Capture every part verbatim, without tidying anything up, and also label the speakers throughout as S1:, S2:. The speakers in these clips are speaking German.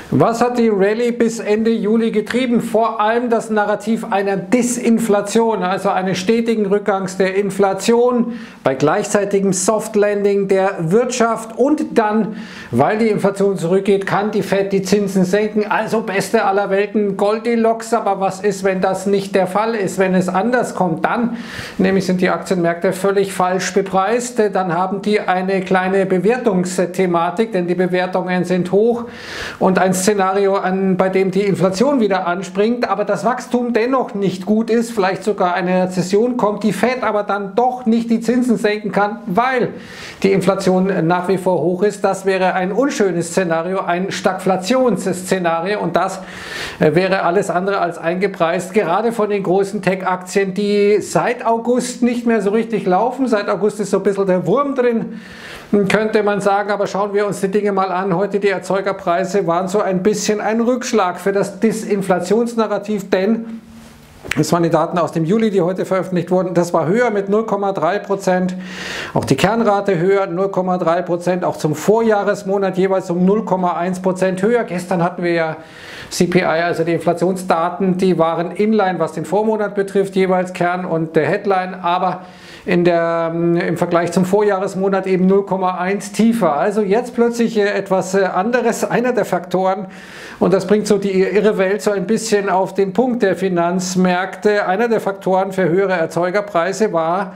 S1: Was hat die Rallye bis Ende Juli getrieben? Vor allem das Narrativ einer Disinflation, also eines stetigen Rückgangs der Inflation bei gleichzeitigem Soft Landing der Wirtschaft und dann, weil die Inflation zurückgeht, kann die Fed die Zinsen senken. Also beste aller Welten, Goldilocks. Aber was ist, wenn das nicht der Fall ist? Wenn es anders kommt, dann nämlich sind die Aktienmärkte völlig falsch bepreist. Dann haben die eine kleine Bewertungsthematik, denn die Bewertungen sind hoch und ein Szenario, an, bei dem die Inflation wieder anspringt, aber das Wachstum dennoch nicht gut ist, vielleicht sogar eine Rezession kommt, die Fed aber dann doch nicht die Zinsen senken kann, weil die Inflation nach wie vor hoch ist. Das wäre ein unschönes Szenario, ein Stagflationsszenario und das wäre alles andere als eingepreist, gerade von den großen Tech-Aktien, die seit August nicht mehr so richtig laufen. Seit August ist so ein bisschen der Wurm drin, könnte man sagen, aber schauen wir uns die Dinge mal an. Heute die Erzeugerpreise waren so ein bisschen ein Rückschlag für das Disinflationsnarrativ, denn das waren die Daten aus dem Juli, die heute veröffentlicht wurden. Das war höher mit null Komma drei Prozent. Auch die Kernrate höher, null Komma drei Prozent. Auch zum Vorjahresmonat jeweils um null Komma eins Prozent höher. Gestern hatten wir ja C P I, also die Inflationsdaten, die waren inline, was den Vormonat betrifft, jeweils Kern und der Headline, aber in der, im Vergleich zum Vorjahresmonat eben null Komma eins tiefer. Also jetzt plötzlich etwas anderes, einer der Faktoren, und das bringt so die irre Welt so ein bisschen auf den Punkt der Finanzmärkte. Einer der Faktoren für höhere Erzeugerpreise war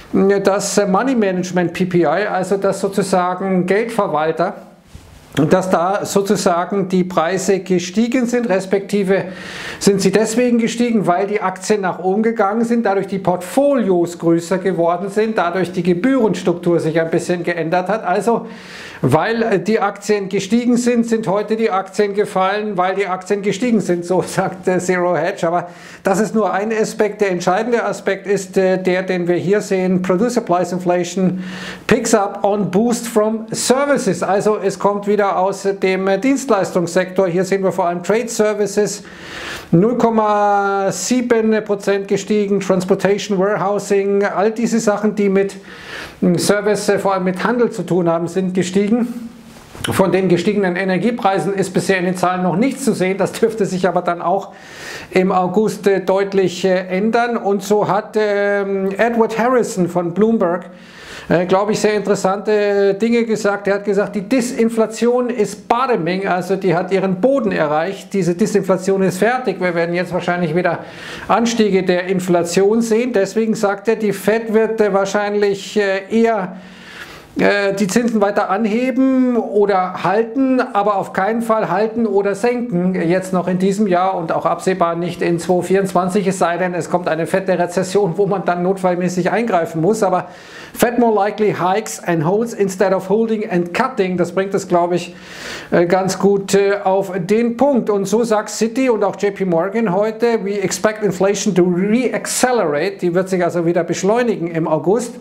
S1: das Money Management P P I, also das sozusagen Geldverwalter, dass da sozusagen die Preise gestiegen sind, respektive sind sie deswegen gestiegen, weil die Aktien nach oben gegangen sind, dadurch die Portfolios größer geworden sind, dadurch die Gebührenstruktur sich ein bisschen geändert hat. Also weil die Aktien gestiegen sind, sind heute die Aktien gefallen, weil die Aktien gestiegen sind, so sagt Zero Hedge. Aber das ist nur ein Aspekt. Der entscheidende Aspekt ist der, den wir hier sehen. Producer Price Inflation picks up on boost from services. Also es kommt wieder aus dem Dienstleistungssektor. Hier sehen wir vor allem Trade Services, null Komma sieben Prozent gestiegen, Transportation, Warehousing, all diese Sachen, die mit Service, vor allem mit Handel zu tun haben, sind gestiegen. Von den gestiegenen Energiepreisen ist bisher in den Zahlen noch nichts zu sehen. Das dürfte sich aber dann auch im August deutlich ändern. Und so hat Edward Harrison von Bloomberg, glaube ich, sehr interessante Dinge gesagt. Er hat gesagt, die Disinflation ist bottoming, also die hat ihren Boden erreicht. Diese Disinflation ist fertig. Wir werden jetzt wahrscheinlich wieder Anstiege der Inflation sehen. Deswegen sagt er, die Fed wird wahrscheinlich eher die Zinsen weiter anheben oder halten, aber auf keinen Fall halten oder senken, jetzt noch in diesem Jahr und auch absehbar nicht in zweitausendvierundzwanzig, es sei denn, es kommt eine fette Rezession, wo man dann notfallmäßig eingreifen muss, aber Fed more likely hikes and holds instead of holding and cutting, das bringt es, glaube ich, ganz gut auf den Punkt. Und so sagt Citi und auch J P Morgan heute, we expect inflation to re-accelerate, die wird sich also wieder beschleunigen im August,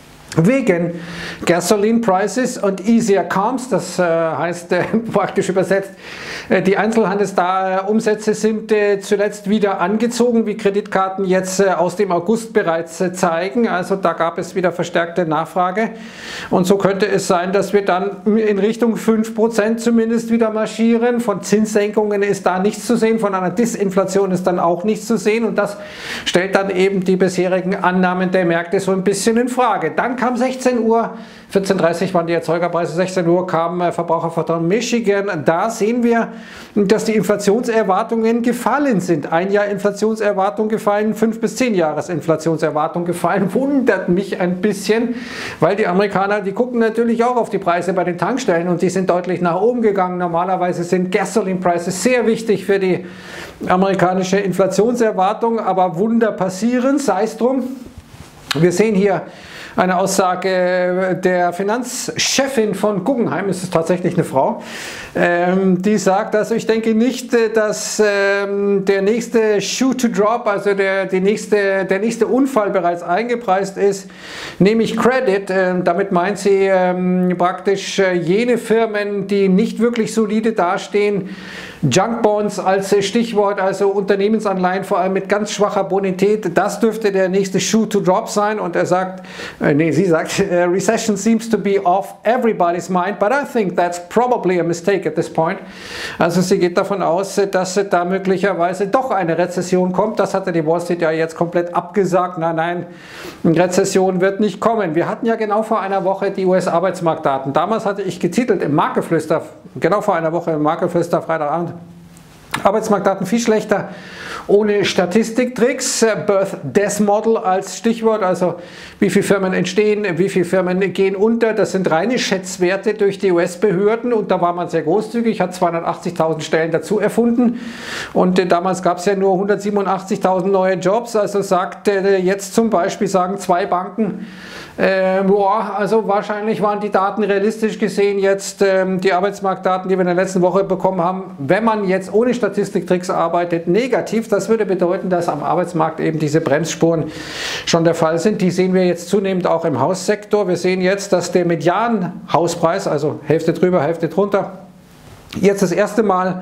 S1: wegen Gasoline Prices und easier comps, das äh, heißt äh, praktisch übersetzt, äh, die Einzelhandelsumsätze sind äh, zuletzt wieder angezogen, wie Kreditkarten jetzt äh, aus dem August bereits äh, zeigen, also da gab es wieder verstärkte Nachfrage und so könnte es sein, dass wir dann in Richtung fünf Prozent zumindest wieder marschieren. Von Zinssenkungen ist da nichts zu sehen, von einer Disinflation ist dann auch nichts zu sehen und das stellt dann eben die bisherigen Annahmen der Märkte so ein bisschen in Frage. Dann kam sechzehn Uhr, vierzehn Uhr dreißig waren die Erzeugerpreise, sechzehn Uhr kam Verbrauchervertrauen Michigan. Da sehen wir, dass die Inflationserwartungen gefallen sind. Ein Jahr Inflationserwartung gefallen, fünf bis zehn Jahres Inflationserwartung gefallen. Wundert mich ein bisschen, weil die Amerikaner, die gucken natürlich auch auf die Preise bei den Tankstellen und die sind deutlich nach oben gegangen. Normalerweise sind Gasoline Prices sehr wichtig für die amerikanische Inflationserwartung, aber Wunder passieren, sei es drum. Wir sehen hier eine Aussage der Finanzchefin von Guggenheim, es ist tatsächlich eine Frau, ähm, die sagt, also ich denke nicht, dass ähm, der nächste Shoe to drop, also der, die nächste, der nächste Unfall bereits eingepreist ist, nämlich Credit, ähm, damit meint sie ähm, praktisch äh, jene Firmen, die nicht wirklich solide dastehen, Junk Bonds als Stichwort, also Unternehmensanleihen vor allem mit ganz schwacher Bonität, das dürfte der nächste Shoe to drop sein und er sagt, Äh, nee, sie sagt, uh, Recession seems to be off everybody's mind, but I think that's probably a mistake at this point. Also sie geht davon aus, dass da möglicherweise doch eine Rezession kommt. Das hatte die Wall Street ja jetzt komplett abgesagt. Nein, nein, eine Rezession wird nicht kommen. Wir hatten ja genau vor einer Woche die U S-Arbeitsmarktdaten. Damals hatte ich getitelt im Marktgeflüster, genau vor einer Woche im Marktgeflüster, Freitagabend, Arbeitsmarktdaten viel schlechter, ohne Statistiktricks, Birth-Death-Model als Stichwort, also wie viele Firmen entstehen, wie viele Firmen gehen unter, das sind reine Schätzwerte durch die U S-Behörden und da war man sehr großzügig, hat zweihundertachtzigtausend Stellen dazu erfunden und äh, damals gab es ja nur hundertsiebenundachtzigtausend neue Jobs, also sagt äh, jetzt zum Beispiel, sagen zwei Banken, Äh, boah, also wahrscheinlich waren die Daten realistisch gesehen jetzt ähm, die Arbeitsmarktdaten, die wir in der letzten Woche bekommen haben, wenn man jetzt ohne Statistiktricks arbeitet, negativ. Das würde bedeuten, dass am Arbeitsmarkt eben diese Bremsspuren schon der Fall sind. Die sehen wir jetzt zunehmend auch im Haussektor. Wir sehen jetzt, dass der Medianhauspreis, also Hälfte drüber, Hälfte drunter, jetzt das erste Mal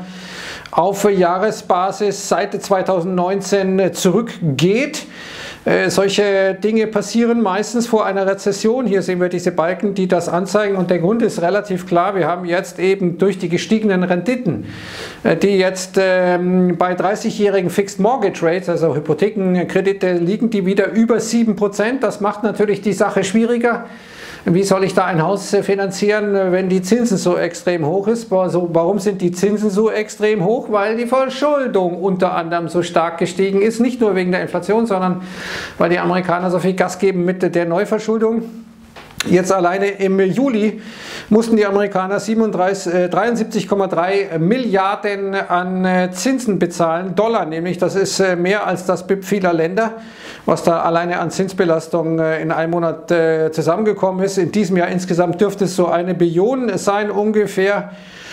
S1: auf Jahresbasis seit zweitausendneunzehn zurückgeht. Äh, solche Dinge passieren meistens vor einer Rezession. Hier sehen wir diese Balken, die das anzeigen und der Grund ist relativ klar. Wir haben jetzt eben durch die gestiegenen Renditen, äh, die jetzt ähm, bei dreißigjährigen Fixed Mortgage Rates, also Hypothekenkredite, liegen die wieder über sieben Prozent. Das macht natürlich die Sache schwieriger. Wie soll ich da ein Haus finanzieren, wenn die Zinsen so extrem hoch ist? Also warum sind die Zinsen so extrem hoch? Weil die Verschuldung unter anderem so stark gestiegen ist. Nicht nur wegen der Inflation, sondern weil die Amerikaner so viel Gas geben mit der Neuverschuldung. Jetzt alleine im Juli mussten die Amerikaner dreiundsiebzig Komma drei Milliarden an Zinsen bezahlen, Dollar nämlich, das ist mehr als das B I P vieler Länder, was da alleine an Zinsbelastung in einem Monat zusammengekommen ist. In diesem Jahr insgesamt dürfte es so eine Billion sein ungefähr.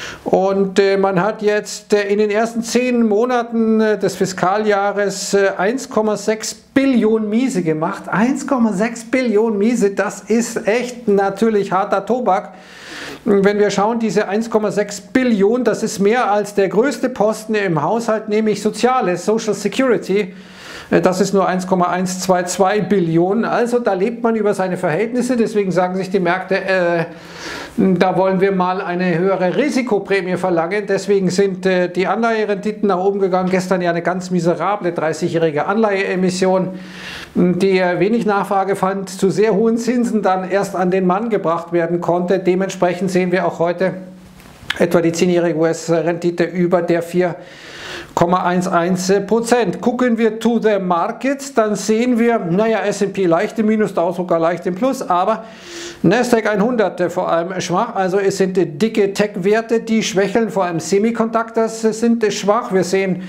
S1: Und äh, man hat jetzt äh, in den ersten zehn Monaten äh, des Fiskaljahres äh, eins Komma sechs Billionen Miese gemacht. eins Komma sechs Billionen Miese, das ist echt natürlich harter Tobak. Wenn wir schauen, diese eins Komma sechs Billionen, das ist mehr als der größte Posten im Haushalt, nämlich Soziales, Social Security. Das ist nur eins Komma hundertzweiundzwanzig Billionen, also da lebt man über seine Verhältnisse, deswegen sagen sich die Märkte, äh, da wollen wir mal eine höhere Risikoprämie verlangen, deswegen sind äh, die Anleiherenditen nach oben gegangen, gestern ja eine ganz miserable dreißigjährige Anleiheemission, die äh, wenig Nachfrage fand, zu sehr hohen Zinsen dann erst an den Mann gebracht werden konnte, dementsprechend sehen wir auch heute etwa die zehnjährige U S-Rendite über der vier Komma elf Prozent. Gucken wir to the markets, dann sehen wir, naja, S und P leicht im Minus, Dow sogar leicht im Plus, aber Nasdaq hundert vor allem schwach, also es sind dicke Tech-Werte, die schwächeln, vor allem Semiconductors sind schwach. Wir sehen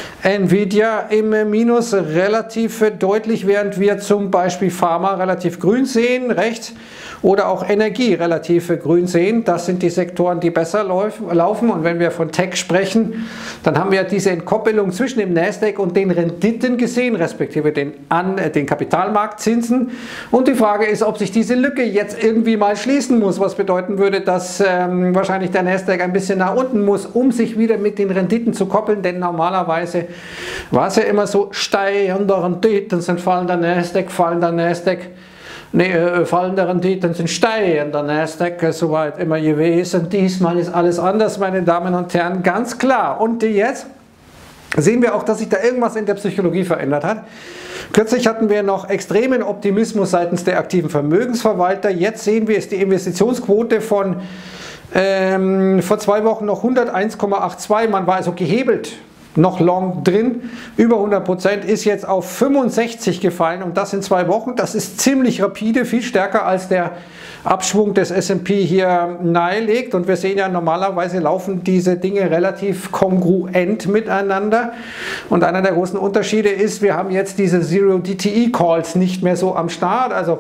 S1: Nvidia im Minus relativ deutlich, während wir zum Beispiel Pharma relativ grün sehen, rechts, oder auch Energie relativ grün sehen. Das sind die Sektoren, die besser laufen. Und wenn wir von Tech sprechen, dann haben wir diese Entkoppelung zwischen dem Nasdaq und den Renditen gesehen, respektive den, an, den Kapitalmarktzinsen. Und die Frage ist, ob sich diese Lücke jetzt irgendwie mal schließen muss, was bedeuten würde, dass ähm, wahrscheinlich der Nasdaq ein bisschen nach unten muss, um sich wieder mit den Renditen zu koppeln. Denn normalerweise war es ja immer so, steigende Renditen sind fallender Nasdaq, fallender Nasdaq. Nee, äh, fallende Renditen sind steigender Nasdaq, äh, soweit immer gewesen. Diesmal ist alles anders, meine Damen und Herren, ganz klar. Und jetzt sehen wir auch, dass sich da irgendwas in der Psychologie verändert hat. Kürzlich hatten wir noch extremen Optimismus seitens der aktiven Vermögensverwalter. Jetzt sehen wir, ist die Investitionsquote von ähm, vor zwei Wochen noch hunderteins Komma zweiundachtzig. Man war also gehebelt, noch long drin, über hundert Prozent, ist jetzt auf fünfundsechzig gefallen und das in zwei Wochen. Das ist ziemlich rapide, viel stärker als der Abschwung des S und P hier nahelegt. Und wir sehen ja, normalerweise laufen diese Dinge relativ kongruent miteinander. Und einer der großen Unterschiede ist, wir haben jetzt diese Zero-D T E-Calls nicht mehr so am Start, also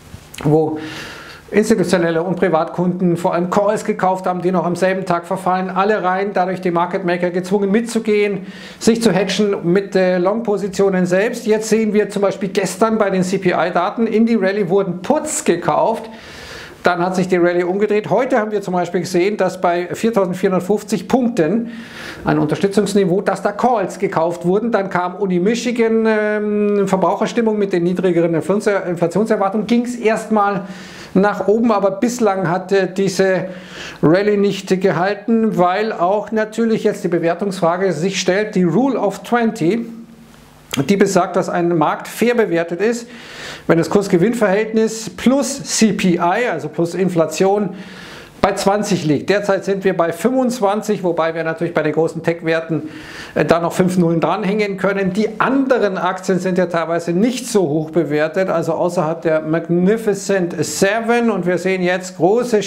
S1: wo institutionelle und Privatkunden vor allem Calls gekauft haben, die noch am selben Tag verfallen, alle rein, dadurch die Market Maker gezwungen mitzugehen, sich zu hedgen mit äh, Long-Positionen selbst. Jetzt sehen wir zum Beispiel gestern bei den C P I-Daten, in die Rallye wurden Puts gekauft, Dann hat sich die Rallye umgedreht. Heute haben wir zum Beispiel gesehen, dass bei viertausendvierhundertfünfzig Punkten, ein Unterstützungsniveau, dass da Calls gekauft wurden. Dann kam Uni Michigan, ähm, Verbraucherstimmung mit den niedrigeren Inflationserwartungen, ging es erstmal nach oben, aber bislang hat äh, diese Rallye nicht gehalten, weil auch natürlich jetzt die Bewertungsfrage sich stellt, die Rule of zwanzig, die besagt, dass ein Markt fair bewertet ist, wenn das Kurs-Gewinn-Verhältnis plus C P I, also plus Inflation, bei zwanzig liegt. Derzeit sind wir bei fünfundzwanzig, wobei wir natürlich bei den großen Tech-Werten äh, da noch fünf Nullen dranhängen können. Die anderen Aktien sind ja teilweise nicht so hoch bewertet, also außerhalb der Magnificent Seven. Und wir sehen jetzt große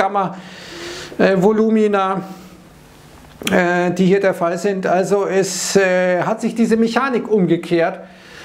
S1: Short-Gamma-Volumina, äh, die hier der Fall sind. Also es äh, hat sich diese Mechanik umgekehrt.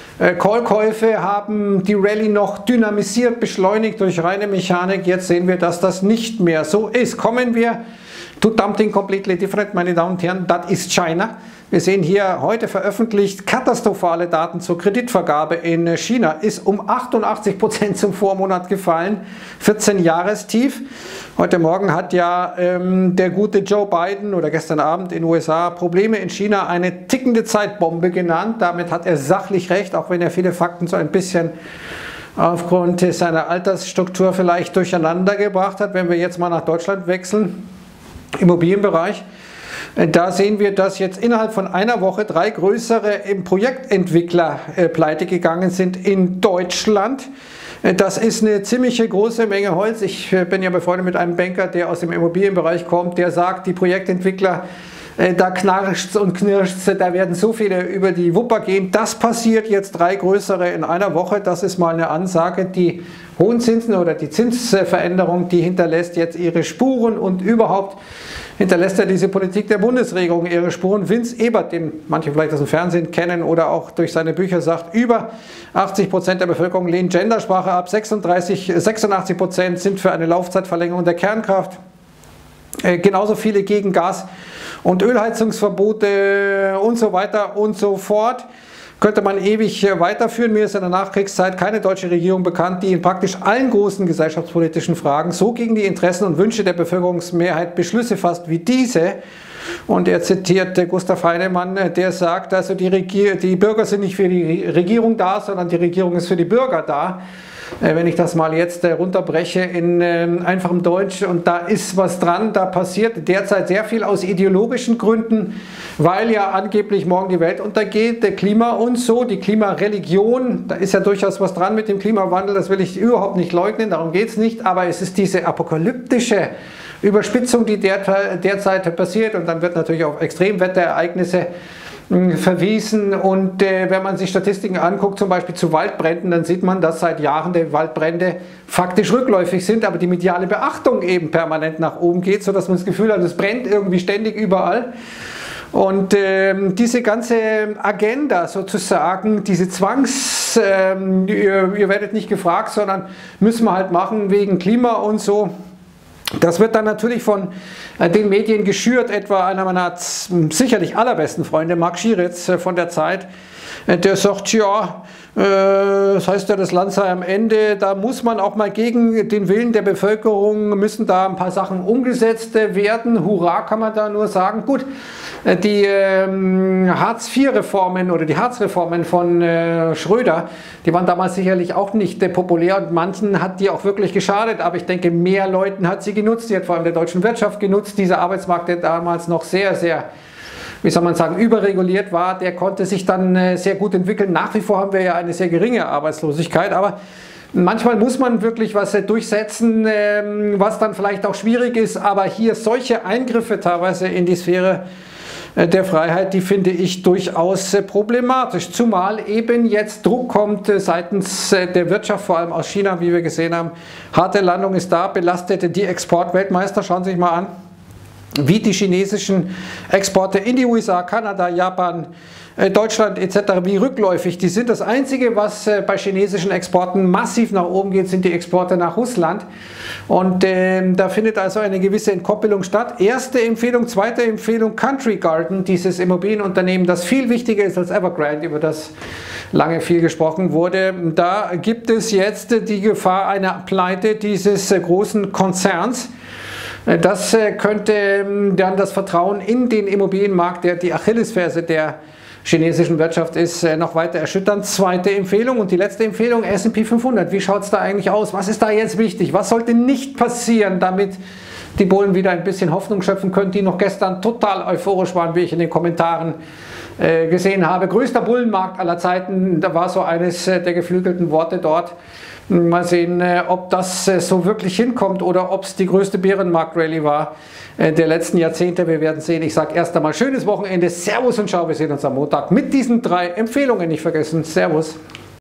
S1: Callkäufe haben die Rallye noch dynamisiert, beschleunigt durch reine Mechanik. Jetzt sehen wir, dass das nicht mehr so ist. Kommen wir to something completely different, meine Damen und Herren, das ist China. Wir sehen hier heute veröffentlicht katastrophale Daten zur Kreditvergabe in China. Ist um achtundachtzig Prozent zum Vormonat gefallen, vierzehn Jahrestief. Heute Morgen hat ja ähm, der gute Joe Biden oder gestern Abend in den U S A Probleme in China eine tickende Zeitbombe genannt. Damit hat er sachlich recht, auch wenn er viele Fakten so ein bisschen aufgrund seiner Altersstruktur vielleicht durcheinander gebracht hat. Wenn wir jetzt mal nach Deutschland wechseln, Immobilienbereich, da sehen wir, dass jetzt innerhalb von einer Woche drei größere Projektentwickler äh, pleite gegangen sind in Deutschland. Das ist eine ziemliche große Menge Holz. Ich äh, bin ja befreundet mit einem Banker, der aus dem Immobilienbereich kommt, der sagt, die Projektentwickler, äh, da knarscht und knirscht, da werden so viele über die Wupper gehen. Das passiert jetzt drei größere in einer Woche. Das ist mal eine Ansage. Die hohen Zinsen oder die Zinsveränderung, die hinterlässt jetzt ihre Spuren und überhaupt hinterlässt ja diese Politik der Bundesregierung ihre Spuren. Vince Ebert, den manche vielleicht aus dem Fernsehen kennen oder auch durch seine Bücher sagt, über achtzig Prozent der Bevölkerung lehnen Gendersprache ab, sechsunddreißig, sechsundachtzig Prozent sind für eine Laufzeitverlängerung der Kernkraft, äh, genauso viele gegen Gas- und Ölheizungsverbote und so weiter und so fort. Könnte man ewig weiterführen. Mir ist in der Nachkriegszeit keine deutsche Regierung bekannt, die in praktisch allen großen gesellschaftspolitischen Fragen so gegen die Interessen und Wünsche der Bevölkerungsmehrheit Beschlüsse fasst wie diese. Und er zitiert Gustav Heinemann, der sagt, also die, Regier die Bürger sind nicht für die Regierung da, sondern die Regierung ist für die Bürger da. Wenn ich das mal jetzt runterbreche in einfachem Deutsch, und da ist was dran, da passiert derzeit sehr viel aus ideologischen Gründen, weil ja angeblich morgen die Welt untergeht, der Klima und so, die Klimareligion, da ist ja durchaus was dran mit dem Klimawandel, das will ich überhaupt nicht leugnen, darum geht es nicht, aber es ist diese apokalyptische Überspitzung, die derzeit passiert, und dann wird natürlich auf Extremwetterereignisse verwiesen, und äh, wenn man sich Statistiken anguckt, zum Beispiel zu Waldbränden, dann sieht man, dass seit Jahren die Waldbrände faktisch rückläufig sind, aber die mediale Beachtung eben permanent nach oben geht, sodass man das Gefühl hat, es brennt irgendwie ständig überall. Und ähm, diese ganze Agenda sozusagen, diese Zwangs, ähm, ihr, ihr werdet nicht gefragt, sondern müssen wir halt machen wegen Klima und so. Das wird dann natürlich von äh, den Medien geschürt, etwa einer meiner sicherlich allerbesten Freunde, Marc Schieritz äh, von der Zeit, äh, der sagt, ja, äh, das heißt ja, das Land sei am Ende, da muss man auch mal gegen den Willen der Bevölkerung, müssen da ein paar Sachen umgesetzt äh, werden, hurra kann man da nur sagen. Gut, äh, die äh, Hartz vier Reformen oder die Hartz-Reformen von äh, Schröder, die waren damals sicherlich auch nicht äh, populär, und manchen hat die auch wirklich geschadet, aber ich denke, mehr Leuten hat sie genutzt, die hat vor allem der deutschen Wirtschaft genutzt. Dieser Arbeitsmarkt, der damals noch sehr, sehr, wie soll man sagen, überreguliert war, der konnte sich dann äh, sehr gut entwickeln. Nach wie vor haben wir ja eine sehr geringe Arbeitslosigkeit, aber manchmal muss man wirklich was äh, durchsetzen, äh, was dann vielleicht auch schwierig ist, aber hier solche Eingriffe teilweise in die Sphäre der Freiheit, die finde ich durchaus problematisch, zumal eben jetzt Druck kommt seitens der Wirtschaft, vor allem aus China, wie wir gesehen haben. Harte Landung ist da, belastet die Exportweltmeister, schauen Sie sich mal an, wie die chinesischen Exporte in die U S A, Kanada, Japan, Deutschland et cetera, wie rückläufig die sind. Das Einzige, was bei chinesischen Exporten massiv nach oben geht, sind die Exporte nach Russland. Und äh, da findet also eine gewisse Entkoppelung statt. Erste Empfehlung, zweite Empfehlung, Country Garden, dieses Immobilienunternehmen, das viel wichtiger ist als Evergrande, über das lange viel gesprochen wurde. Da gibt es jetzt die Gefahr einer Pleite dieses großen Konzerns. Das könnte dann das Vertrauen in den Immobilienmarkt, der die Achillesferse der chinesischen Wirtschaft ist, noch weiter erschüttern. Zweite Empfehlung und die letzte Empfehlung, S und P fünfhundert. Wie schaut es da eigentlich aus? Was ist da jetzt wichtig? Was sollte nicht passieren, damit die Bullen wieder ein bisschen Hoffnung schöpfen können, die noch gestern total euphorisch waren, wie ich in den Kommentaren äh, gesehen habe. Größter Bullenmarkt aller Zeiten, da war so eines äh, der geflügelten Worte dort. Mal sehen, äh, ob das äh, so wirklich hinkommt oder ob es die größte Bärenmarkt-Rallye war äh, der letzten Jahrzehnte. Wir werden sehen. Ich sage erst einmal schönes Wochenende. Servus und ciao. Wir sehen uns am Montag mit diesen drei Empfehlungen. Nicht vergessen. Servus.